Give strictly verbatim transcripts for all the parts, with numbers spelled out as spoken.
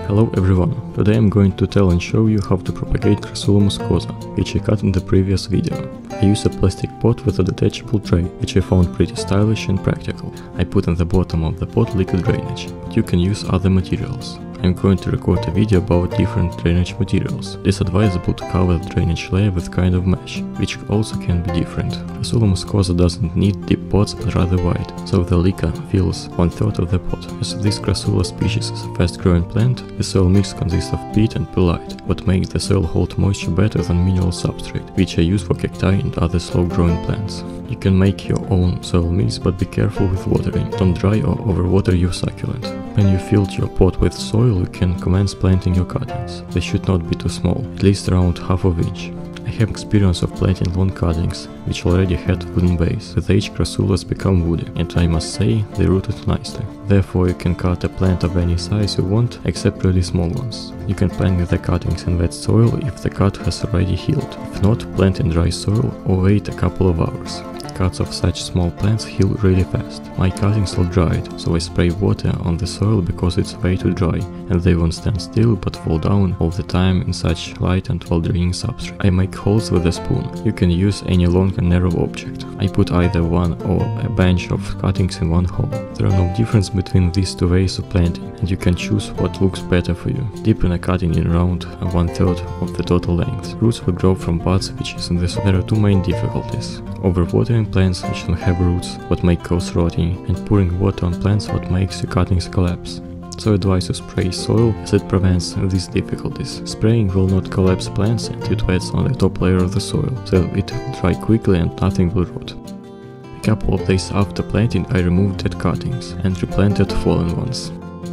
Hello everyone, today I'm going to tell and show you how to propagate Crassula muscosa, which I cut in the previous video. I use a plastic pot with a detachable tray, which I found pretty stylish and practical. I put in the bottom of the pot liquid drainage, but you can use other materials. I'm going to record a video about different drainage materials. It is advisable to cover the drainage layer with kind of mesh, which also can be different. Crassula muscosa doesn't need deep pots but rather wide, so the leca fills one third of the pot. As this Crassula species is a fast growing plant, the soil mix consists of peat and perlite, what makes the soil hold moisture better than mineral substrate, which I use for cacti and other slow growing plants. You can make your own soil mix, but be careful with watering. Don't dry or overwater your succulent. When you filled your pot with soil, you can commence planting your cuttings. They should not be too small, at least around half of inch. I have experience of planting long cuttings, which already had wooden base. With age, Crassulas become woody, and I must say, they rooted nicely. Therefore, you can cut a plant of any size you want, except really small ones. You can plant the cuttings in wet soil if the cut has already healed. If not, plant in dry soil or wait a couple of hours. Cuts of such small plants heal really fast. My cuttings all dried, so I spray water on the soil because it's way too dry, and they won't stand still but fall down all the time in such light and well-draining substrate. I make holes with a spoon. You can use any long and narrow object. I put either one or a bunch of cuttings in one hole. There are no difference between these two ways of planting, and you can choose what looks better for you. Deepen a cutting in around one third of the total length. Roots will grow from pots which is in this. There are two main difficulties: overwatering plants which don't have roots, what may cause rotting, and pouring water on plants what makes your cuttings collapse. So I advise to spray soil as it prevents these difficulties. Spraying will not collapse plants and it wets on the top layer of the soil, so it will dry quickly and nothing will rot. A couple of days after planting I removed dead cuttings and replanted fallen ones.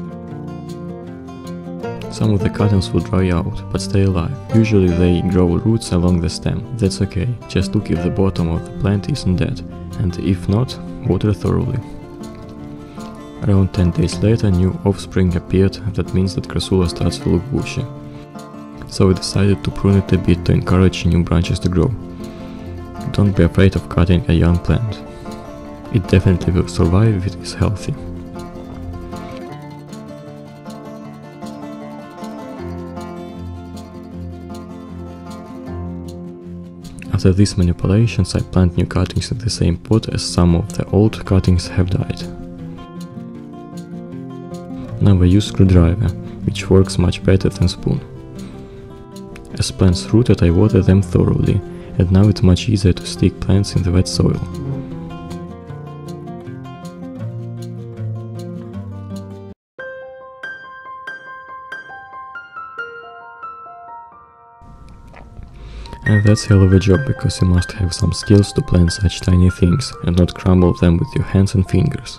Some of the cuttings will dry out, but stay alive. Usually they grow roots along the stem. That's okay, just look if the bottom of the plant isn't dead, and if not, water thoroughly. Around ten days later new offspring appeared, that means that Crassula starts to look bushy. So I decided to prune it a bit to encourage new branches to grow. Don't be afraid of cutting a young plant. It definitely will survive if it is healthy. After these manipulations I plant new cuttings in the same pot as some of the old cuttings have died. Now I use screwdriver, which works much better than spoon. As plants rooted I water them thoroughly, and now it's much easier to stick plants in the wet soil. And that's hell of a job, because you must have some skills to plant such tiny things and not crumble them with your hands and fingers.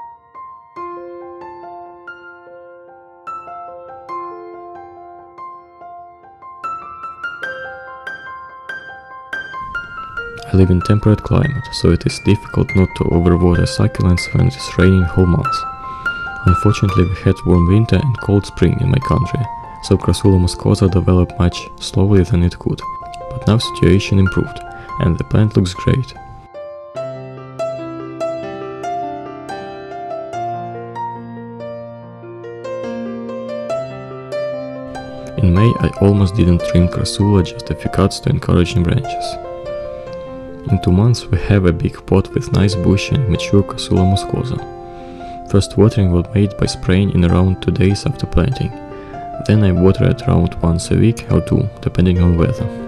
I live in temperate climate, so it is difficult not to overwater succulents when it is raining whole months. Unfortunately we had warm winter and cold spring in my country, so Crassula muscosa developed much slowly than it could. But now situation improved, and the plant looks great. In May I almost didn't trim Crassula, just a few cuts to encourage new branches. In two months we have a big pot with nice bushy and mature Crassula muscosa. First watering was made by spraying in around two days after planting. Then I water it around once a week or two, depending on weather.